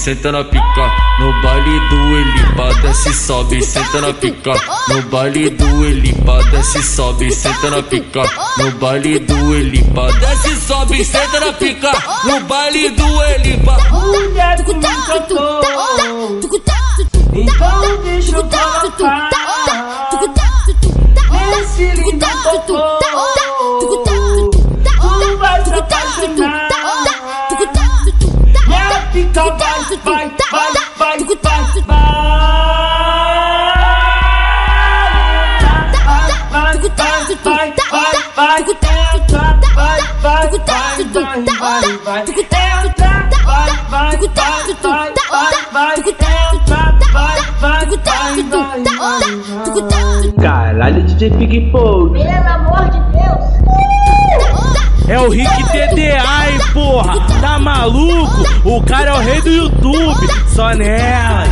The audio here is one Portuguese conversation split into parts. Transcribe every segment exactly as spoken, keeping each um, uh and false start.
senta na pica. No baile do Elipa, desce, sobe, senta na pica. No baile do Elipa, desce, sobe, senta na pica. No baile do Elipa, desce, sobe, senta na pica. No baile do Elipa. Mulher tu me encantou, então deixa eu colocar esse lindo popô. Tu vai se apaixonar. Minha pica vai, vai, vai, vai, vai, vai. Vai, vai, vai, vai, vai, entra, vai, vai, vai, vai, vai, vai, entra, vai, vai, vai, vai, vai, vai, entra, vai, vai, vai, vai, vai. Caralho, D J Pig Pog. Pelo amor de Deus. É o Rick T D A, hein, porra. Tá maluco? O cara é o rei do YouTube. Só nelas.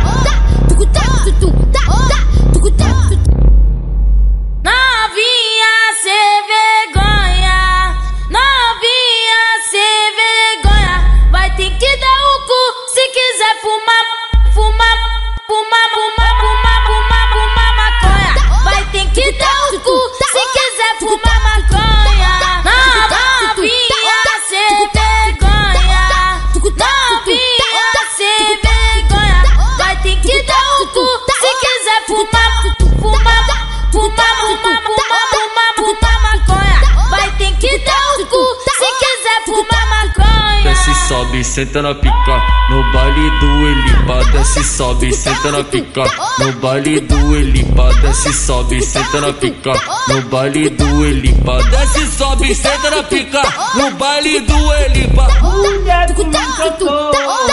Novinha sem vergonha, novinha sem vergonha, vai ter que dar o cu se quiser fumar, fumar, fumar, fumar, fumar, fumar, fumar maconha. Vai ter que dar o cu se quiser fumar maconha. Novinha sem vergonha, novinha sem vergonha, vai ter que dar o cu se quiser fumar, fumar, fumar, fumar, fumar, fumar, fumar maconha. Vai ter que dar o cu se quiser fumar maconha. Desce, sobe, senta na pica. No baile do Elipa, desce, sobe, senta na pica. No baile do Elipa, desce, sobe, senta na pica. No baile do Elipa, desce, sobe, senta na pica. No baile do Elipa. Mulher tu me encantou,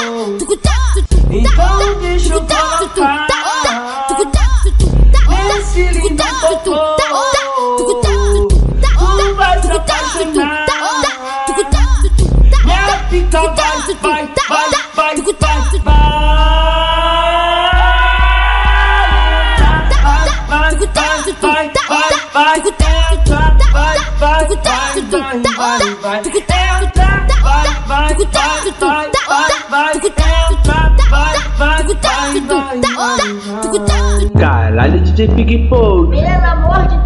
então deixa eu colocar esse lindo popô. Tu vai se apaixonar. Minha pica vai, vai, vai, vai, vai, vai. Vai, vai, vai, vai, vai, entra, vai, vai, vai, vai, vai, vai, entra, vai, vai, vai, vai, vai, vai, entra, vai, vai, vai, vai, vai, vai. Caralho, D J Pig Pog. Pelo amor de Deus.